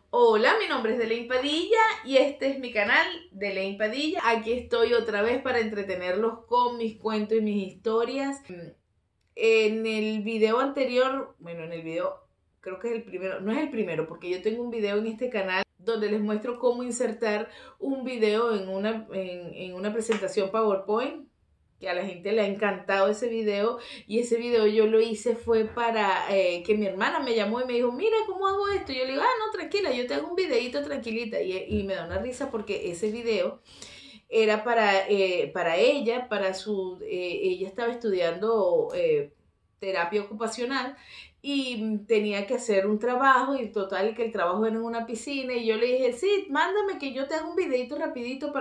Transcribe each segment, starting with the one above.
Hola, mi nombre es Delaine Padilla y este es mi canal Delaine Padilla. Aquí estoy otra vez para entretenerlos con mis cuentos y mis historias. En el video anterior, bueno, en el video creo que es el primero, no es el primero porque yo tengo un video en este canal donde les muestro cómo insertar un video en una presentación PowerPoint, que a la gente le ha encantado ese video, y ese video yo lo hice fue para que mi hermana me llamó y me dijo, mira cómo hago esto. Yo le digo, no, tranquila, yo te hago un videito tranquilita, y me da una risa porque ese video era para ella, ella estaba estudiando terapia ocupacional y tenía que hacer un trabajo, y total que el trabajo era en una piscina, y yo le dije, sí, mándame que yo te haga un videito rapidito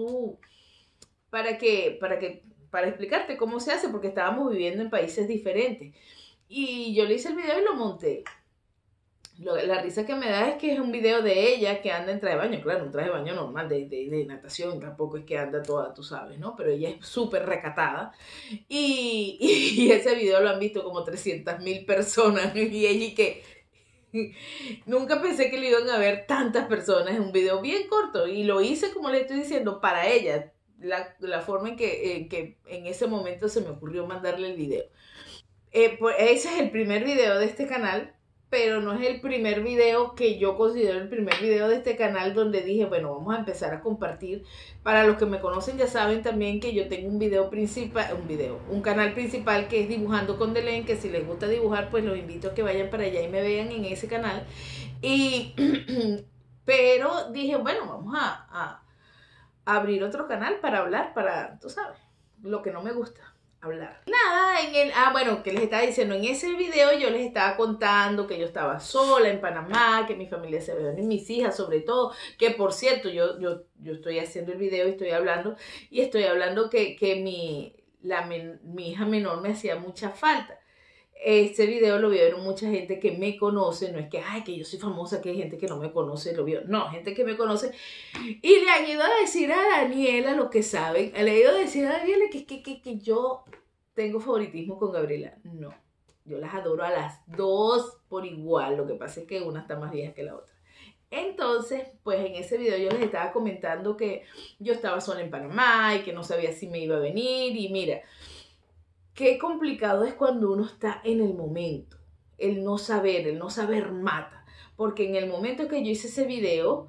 para explicarte cómo se hace, porque estábamos viviendo en países diferentes. Y yo le hice el video y lo monté. La risa que me da es que es un video de ella que anda en traje de baño, claro, un traje de baño normal de natación, tampoco es que anda toda, tú sabes, ¿no? Pero ella es súper recatada. Y ese video lo han visto como 300.000 personas, y ella y que nunca pensé que le iban a ver tantas personas. Es un video bien corto y lo hice, como le estoy diciendo, para ella. La forma en que en ese momento se me ocurrió mandarle el video. Pues ese es el primer video de este canal, pero no es el primer video que yo considero el primer video de este canal donde dije, bueno, vamos a empezar a compartir. Para los que me conocen ya saben también que yo tengo un canal principal que es Dibujando con Delaine, que si les gusta dibujar, pues los invito a que vayan para allá y me vean en ese canal. Y pero dije, bueno, vamos a abrir otro canal para hablar, tú sabes, lo que no me gusta hablar. Nada, bueno, que les estaba diciendo, en ese video yo les estaba contando que yo estaba sola en Panamá, que mi familia se ve, y mis hijas sobre todo, que por cierto, yo estoy haciendo el video y estoy hablando que mi hija menor me hacía mucha falta. Este video lo vieron mucha gente que me conoce, no es que, ay, que yo soy famosa, que hay gente que no me conoce, lo vio, no, gente que me conoce, y le han ido a decir a Daniela lo que saben, le han ido a decir a Daniela que yo tengo favoritismo con Gabriela. No, yo las adoro a las dos por igual, lo que pasa es que una está más vieja que la otra. Entonces, pues en ese video yo les estaba comentando que yo estaba sola en Panamá y que no sabía si me iba a venir, y mira, qué complicado es cuando uno está en el momento. El no saber mata. Porque en el momento que yo hice ese video,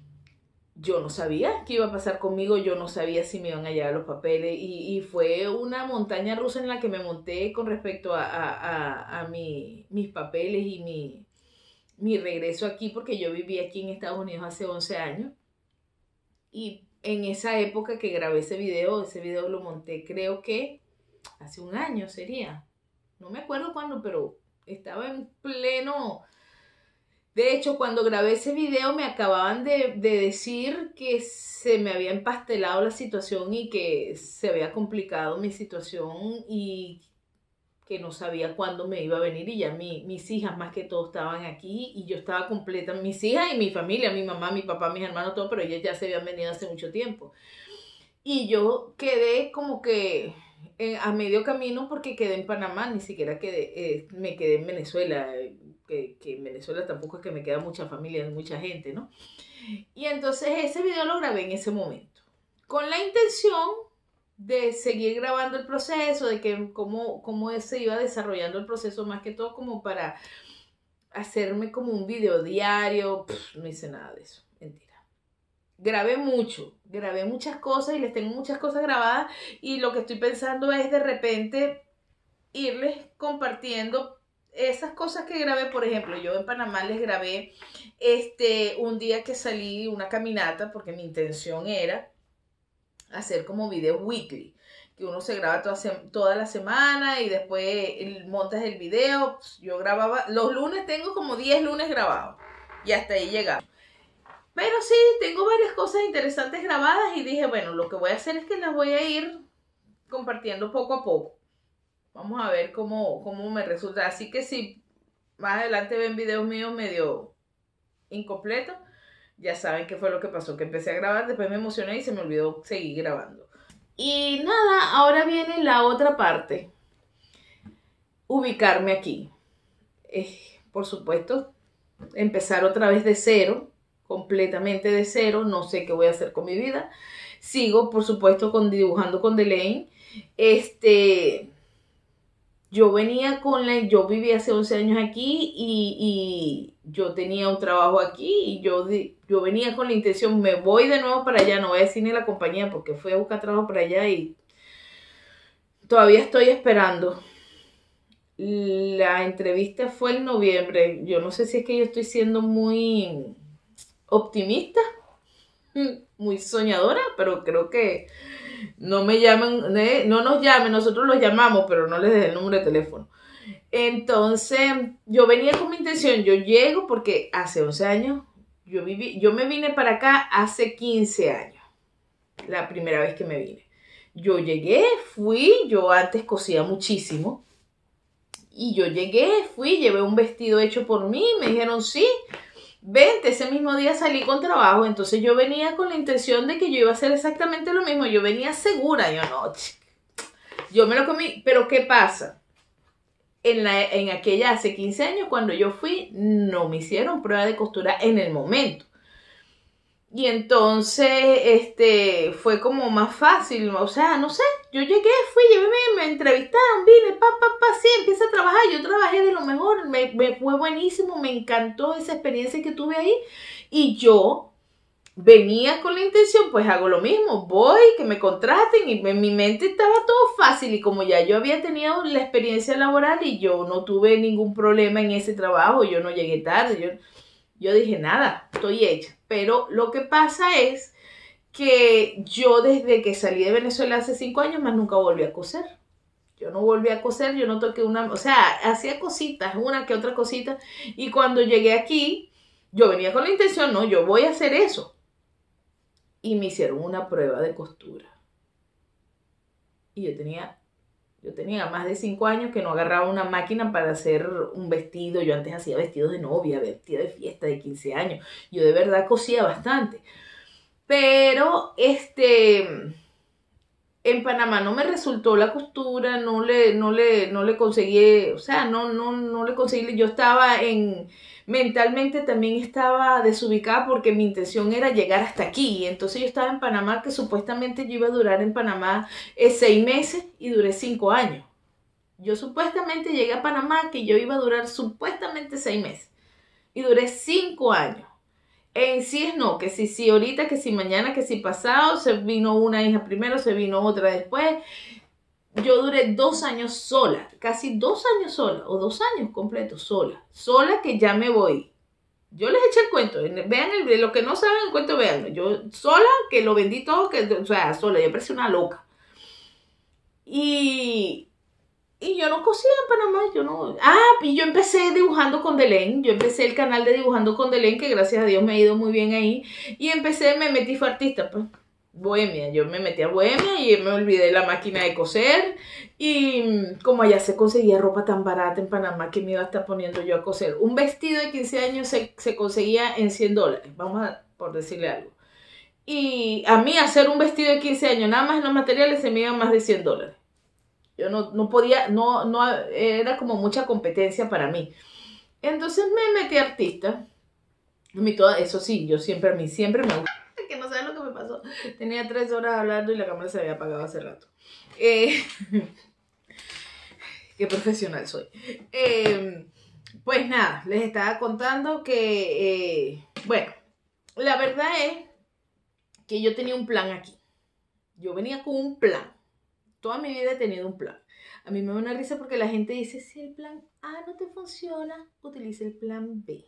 yo no sabía qué iba a pasar conmigo, yo no sabía si me iban a llegar los papeles, y fue una montaña rusa en la que me monté con respecto a mis papeles y mi regreso aquí, porque yo viví aquí en Estados Unidos hace 11 años. Y en esa época que grabé ese video lo monté, creo que hace un año sería, no me acuerdo cuándo, pero estaba en pleno. De hecho, cuando grabé ese video me acababan de decir que se me había empastelado la situación y que se había complicado mi situación, y que no sabía cuándo me iba a venir, y ya mis hijas más que todo estaban aquí y yo estaba completa, mis hijas y mi familia, mi mamá, mi papá, mis hermanos, todo, pero ellas ya se habían venido hace mucho tiempo. Y yo quedé como que a medio camino, porque quedé en Panamá, ni siquiera me quedé en Venezuela, que en Venezuela tampoco es que me queda mucha familia, mucha gente, ¿no? Y entonces ese video lo grabé en ese momento, con la intención de seguir grabando el proceso, de que cómo se iba desarrollando el proceso, más que todo como para hacerme como un video diario. No hice nada de eso, mentira. Grabé muchas cosas y les tengo muchas cosas grabadas, y lo que estoy pensando es de repente irles compartiendo esas cosas que grabé. Por ejemplo, yo en Panamá les grabé un día que salí una caminata, porque mi intención era hacer como videos weekly, que uno se graba toda la semana y después montas el video. Yo grababa, los lunes tengo como 10 lunes grabados y hasta ahí llegaba. Pero sí, tengo varias cosas interesantes grabadas, y dije, bueno, lo que voy a hacer es que las voy a ir compartiendo poco a poco. Vamos a ver cómo me resulta. Así que si más adelante ven videos míos medio incompletos, ya saben qué fue lo que pasó, que empecé a grabar, después me emocioné y se me olvidó seguir grabando. Y nada, ahora viene la otra parte, ubicarme aquí. Por supuesto, empezar otra vez de cero, completamente de cero, no sé qué voy a hacer con mi vida. Sigo, por supuesto, dibujando con Delaine. Yo viví hace 11 años aquí y yo tenía un trabajo aquí y yo venía con la intención, me voy de nuevo para allá, no voy a decir ni la compañía porque fui a buscar trabajo para allá y todavía estoy esperando. La entrevista fue en noviembre. Yo no sé si es que yo estoy siendo muy optimista, muy soñadora, pero creo que no me llaman, no nos llamen, nosotros los llamamos, pero no les dejé el número de teléfono. Entonces, yo venía con mi intención, yo llego porque hace 11 años, yo me vine para acá hace 15 años, la primera vez que me vine. Yo llegué, yo antes cosía muchísimo, y yo llegué, llevé un vestido hecho por mí, me dijeron sí, vente, ese mismo día salí con trabajo, entonces yo venía con la intención de que yo iba a hacer exactamente lo mismo, yo venía segura, yo no, yo me lo comí, pero ¿qué pasa? En aquella hace 15 años cuando yo fui, no me hicieron prueba de costura en el momento. Y entonces, fue como más fácil, o sea, no sé, yo llegué, me entrevistaron, vine, sí, empieza a trabajar, yo trabajé de lo mejor, me fue buenísimo, me encantó esa experiencia que tuve ahí, y yo venía con la intención, pues hago lo mismo, voy, que me contraten, y en mi mente estaba todo fácil, y como ya yo había tenido la experiencia laboral, y yo no tuve ningún problema en ese trabajo, yo no llegué tarde, yo dije, nada, estoy hecha. Pero lo que pasa es que yo desde que salí de Venezuela hace 5 años más nunca volví a coser. Yo no volví a coser, yo no toqué o sea, hacía cositas, una que otra cosita. Y cuando llegué aquí, yo venía con la intención, no, yo voy a hacer eso. Y me hicieron una prueba de costura. Y yo tenía más de 5 años que no agarraba una máquina para hacer un vestido. Yo antes hacía vestidos de novia, vestido de fiesta de 15 años. Yo de verdad cosía bastante. Pero en Panamá no me resultó la costura, no le conseguí, o sea, no le conseguí. Yo mentalmente también estaba desubicada porque mi intención era llegar hasta aquí. Entonces yo estaba en Panamá, que supuestamente yo iba a durar en Panamá 6 meses y duré 5 años. Yo supuestamente llegué a Panamá que yo iba a durar supuestamente 6 meses y duré 5 años. En sí es no, que si ahorita, que si mañana, que si pasado, se vino una hija primero, se vino otra después. Yo duré 2 años sola, casi 2 años sola, o 2 años completos sola que ya me voy. Yo les eché el cuento, vean lo que no saben el cuento, veanlo. Yo sola, que lo vendí todo, o sea, sola, yo parecía una loca. Y yo no cosía en Panamá, yo no... y yo empecé dibujando con Delaine, yo empecé el canal de Dibujando con Delaine, que gracias a Dios me ha ido muy bien ahí, y me metí, fue artista, pues, bohemia, yo me metí a bohemia y me olvidé la máquina de coser, y como allá se conseguía ropa tan barata en Panamá, que me iba a estar poniendo yo a coser. Un vestido de 15 años se conseguía en $100, por decirle algo. Y a mí hacer un vestido de 15 años, nada más en los materiales, se me iban más de $100. Yo no podía, era como mucha competencia para mí. Entonces me metí artista. Eso sí, a mí siempre me gusta. Que no sabes lo que me pasó. Tenía 3 horas hablando y la cámara se había apagado hace rato. Qué profesional soy. Pues nada, les estaba contando que, bueno, la verdad es que yo tenía un plan aquí. Yo venía con un plan. Toda mi vida he tenido un plan. A mí me da una risa porque la gente dice, si el plan A no te funciona, utiliza el plan B.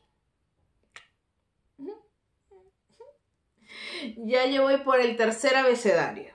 Ya yo voy por el tercer abecedario.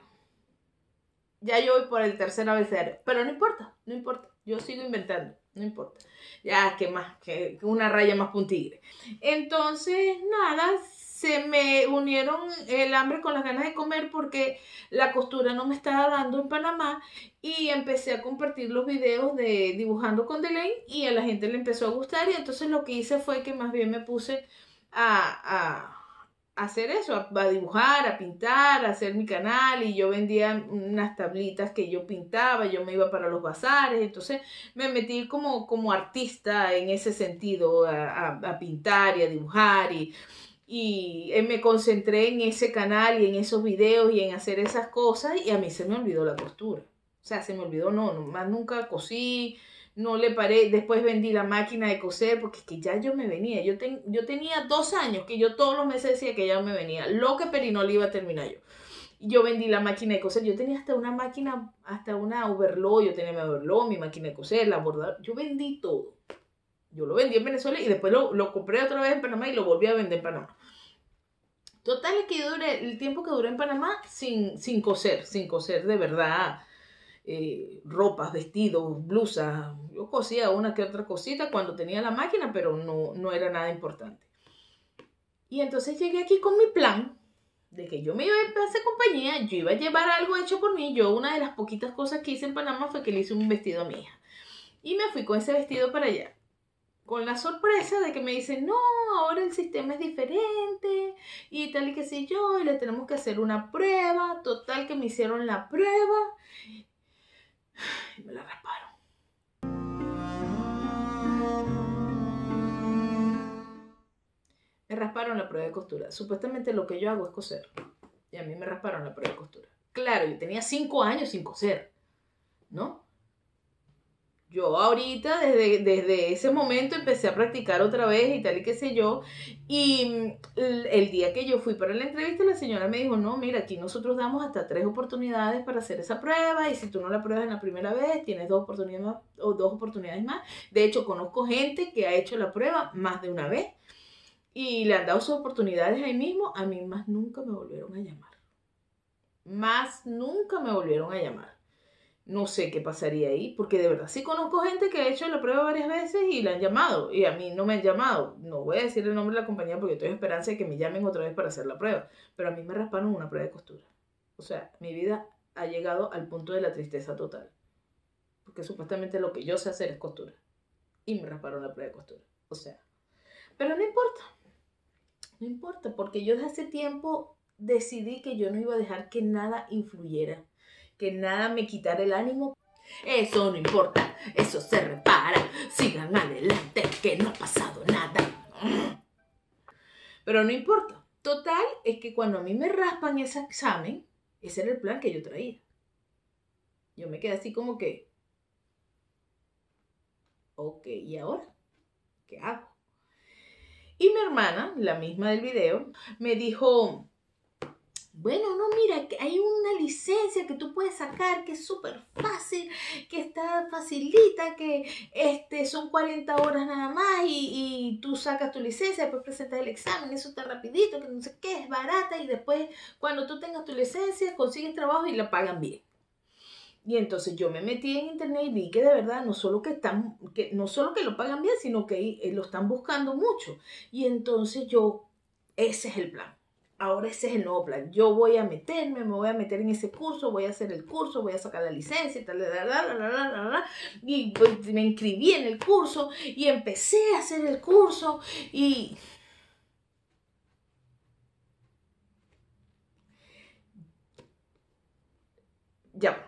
Pero no importa. Yo sigo inventando, no importa. Ya, ¿qué más? Que una raya más para un tigre. Entonces, nada, se me unieron el hambre con las ganas de comer porque la costura no me estaba dando en Panamá y empecé a compartir los videos de Dibujando con Delaine y a la gente le empezó a gustar y entonces lo que hice fue que más bien me puse a hacer eso, a dibujar, a pintar, a hacer mi canal, y yo vendía unas tablitas que yo pintaba, yo me iba para los bazares, entonces me metí como artista en ese sentido, a pintar y a dibujar, y me concentré en ese canal y en esos videos y en hacer esas cosas, y a mí se me olvidó la costura. O sea, se me olvidó, no, más nunca cosí, no le paré, después vendí la máquina de coser, porque es que ya yo me venía, yo tenía 2 años que yo todos los meses decía que ya me venía, lo que Perinola iba a terminar yo. Yo vendí la máquina de coser, yo tenía hasta una máquina, hasta una overlock, yo tenía mi overlock, mi máquina de coser, la bordadora, yo vendí todo. Yo lo vendí en Venezuela y después lo compré otra vez en Panamá y lo volví a vender en Panamá. Total es que yo duré el tiempo que duré en Panamá sin coser de verdad. Ropas, vestidos, blusas. Yo cosía una que otra cosita cuando tenía la máquina, pero no era nada importante. Y entonces llegué aquí con mi plan de que yo me iba a hacer compañía, yo iba a llevar algo hecho por mí. Yo, una de las poquitas cosas que hice en Panamá fue que le hice un vestido a mi hija. Y me fui con ese vestido para allá, con la sorpresa de que me dicen, no, ahora el sistema es diferente y tal y qué sé yo, y le tenemos que hacer una prueba. Total que me hicieron la prueba y me la rasparon. Me rasparon la prueba de costura. Supuestamente lo que yo hago es coser. Y a mí me rasparon la prueba de costura. Claro, yo tenía 5 años sin coser, ¿no? Yo ahorita, desde ese momento, empecé a practicar otra vez y tal y qué sé yo. Y el día que yo fui para la entrevista, la señora me dijo, no, mira, aquí nosotros damos hasta 3 oportunidades para hacer esa prueba, y si tú no la pruebas en la primera vez, tienes 2 oportunidades más. De hecho, conozco gente que ha hecho la prueba más de una vez y le han dado sus oportunidades ahí mismo. A mí más nunca me volvieron a llamar. Más nunca me volvieron a llamar. No sé qué pasaría ahí, porque de verdad sí conozco gente que ha hecho la prueba varias veces y la han llamado, y a mí no me han llamado. No voy a decir el nombre de la compañía porque estoy en esperanza de que me llamen otra vez para hacer la prueba, pero a mí me rasparon una prueba de costura. O sea, mi vida ha llegado al punto de la tristeza total, porque supuestamente lo que yo sé hacer es costura, y me rasparon la prueba de costura. O sea, pero no importa, no importa, porque yo desde hace tiempo decidí que yo no iba a dejar que nada influyera, que nada me quitara el ánimo. Eso no importa, eso se repara, sigan adelante, que no ha pasado nada. Pero no importa. Total, es que cuando a mí me raspan ese examen, ese era el plan que yo traía. Yo me quedé así como que, ok, ¿y ahora? ¿Qué hago? Y mi hermana, la misma del video, me dijo, bueno, no, mira, que hay una licencia que tú puedes sacar que es súper fácil, que está facilita, que son 40 horas nada más, y tú sacas tu licencia, después presentas el examen, eso está rapidito, que no sé qué, es barata, y después cuando tú tengas tu licencia consigues trabajo y la pagan bien. Y entonces yo me metí en internet y vi que de verdad no solo no solo que lo pagan bien, sino que lo están buscando mucho. Y entonces ese es el plan. Ahora ese es el nuevo plan. Yo voy a me voy a meter en ese curso, voy a hacer el curso, voy a sacar la licencia y tal, y pues, me inscribí en el curso y empecé a hacer el curso y ya.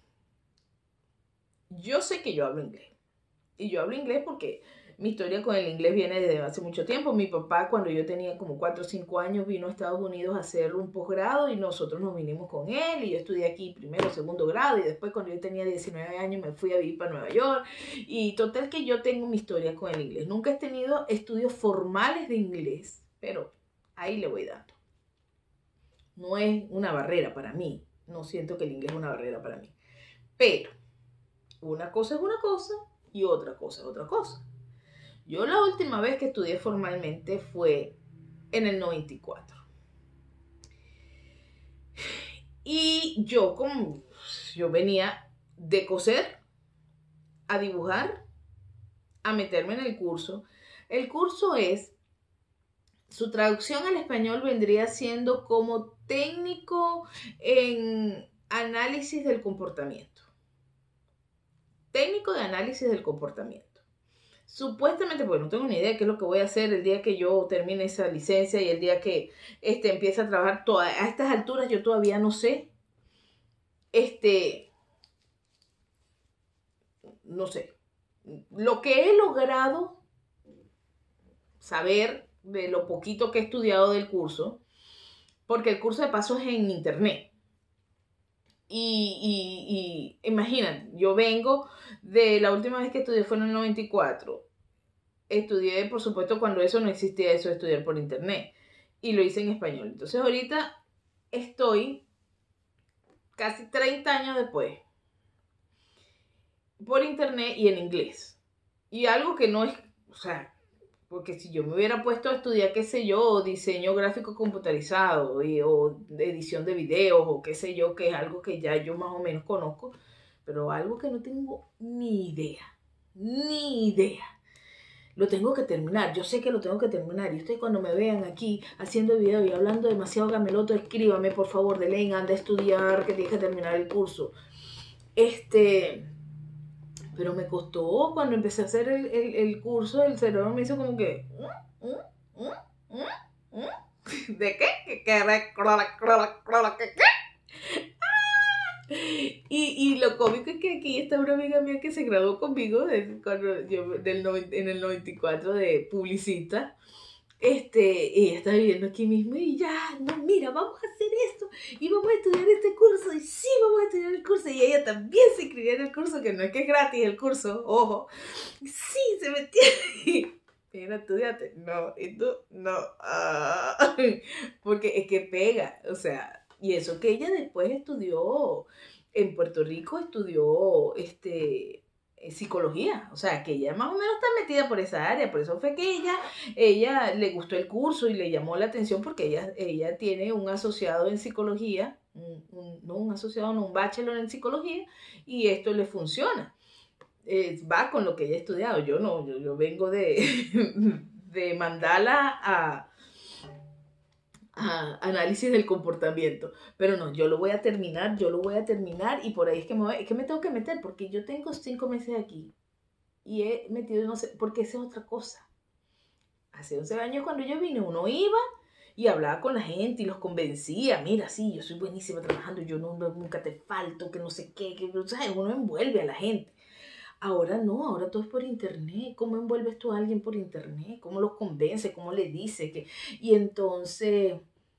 Yo sé que yo hablo inglés. Y yo hablo inglés porque mi historia con el inglés viene desde hace mucho tiempo. Mi papá, cuando yo tenía como 4 o 5 años, vino a Estados Unidos a hacer un posgrado y nosotros nos vinimos con él. Y yo estudié aquí primero, segundo grado, y después cuando yo tenía 19 años me fui a vivir para Nueva York. Y total que yo tengo mi historia con el inglés. Nunca he tenido estudios formales de inglés, pero ahí le voy dando. No es una barrera para mí. No siento que el inglés es una barrera para mí. Pero una cosa es una cosa y otra cosa es otra cosa. Yo la última vez que estudié formalmente fue en el 94. Y yo venía de coser, a dibujar, a meterme en el curso. El curso su traducción al español vendría siendo como técnico en análisis del comportamiento. Técnico de análisis del comportamiento. Supuestamente, porque no tengo ni idea de qué es lo que voy a hacer el día que yo termine esa licencia y el día que empiece a trabajar. A estas alturas yo todavía no sé. No sé. Lo que he logrado saber de lo poquito que he estudiado del curso, porque el curso de paso es en internet. Y imagínate, yo vengo de la última vez que estudié fue en el 94. Estudié, por supuesto, cuando eso no existía, eso de estudiar por internet. Y lo hice en español. Entonces ahorita estoy casi 30 años después por internet y en inglés. Y algo que no es, o sea, porque si yo me hubiera puesto a estudiar, qué sé yo, diseño gráfico computarizado o edición de videos o qué sé yo, que es algo que ya yo más o menos conozco, pero algo que no tengo ni idea, ni idea. Lo tengo que terminar, yo sé que lo tengo que terminar. Y ustedes cuando me vean aquí haciendo video y hablando demasiado gameloto, escríbame por favor, Delaine, anda a estudiar, que tienes que terminar el curso. Pero me costó cuando empecé a hacer el curso, el cerebro me hizo como que... ¿De qué? Y lo cómico es que aquí está una amiga mía que se graduó conmigo en el 94 de publicista. Ella está viviendo aquí mismo y ya, no, mira, vamos a hacer esto y vamos a estudiar este curso y sí, vamos a estudiar el curso y ella también se inscribió en el curso, que no es que es gratis el curso, ojo, sí, se metió y mira, estudiate, no, y tú, no, porque es que pega, o sea, y eso que ella después estudió en Puerto Rico, estudió psicología, o sea, que ella más o menos está metida por esa área, por eso fue que ella le gustó el curso y le llamó la atención porque ella tiene un asociado en psicología, un bachelor en psicología, y esto le funciona. Va con lo que ella ha estudiado. Yo no, yo vengo de mandarla a análisis del comportamiento, pero no, yo lo voy a terminar y por ahí es que me tengo que meter porque yo tengo 5 meses aquí y he metido, no sé, porque esa es otra cosa. Hace 11 años cuando yo vine, uno iba y hablaba con la gente y los convencía, mira, sí, yo soy buenísima trabajando, yo nunca te falto, que no sé qué, ¿sabes? Uno envuelve a la gente. Ahora no, ahora todo es por internet. ¿Cómo envuelves tú a alguien por internet? ¿Cómo los convence? ¿Cómo le dice? Y entonces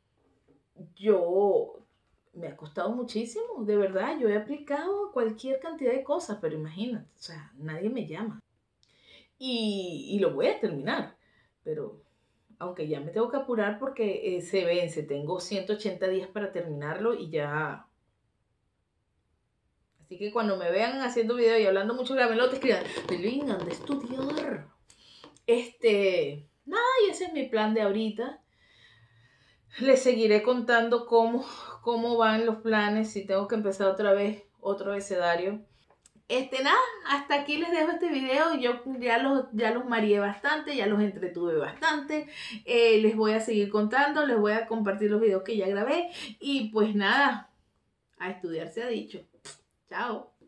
me ha costado muchísimo, de verdad. Yo he aplicado cualquier cantidad de cosas, pero imagínate, o sea, nadie me llama. Y lo voy a terminar, pero aunque ya me tengo que apurar porque se vence, tengo 180 días para terminarlo y ya. Así que cuando me vean haciendo video y hablando mucho gramelote, escriban, Delaine, anda a estudiar. Nada, y ese es mi plan de ahorita. Les seguiré contando cómo van los planes, si tengo que empezar otra vez otro abecedario. Nada, hasta aquí les dejo este video. Yo ya los mareé bastante, ya los entretuve bastante. Les voy a seguir contando, les voy a compartir los videos que ya grabé. Y pues nada, a estudiar se ha dicho. Chao.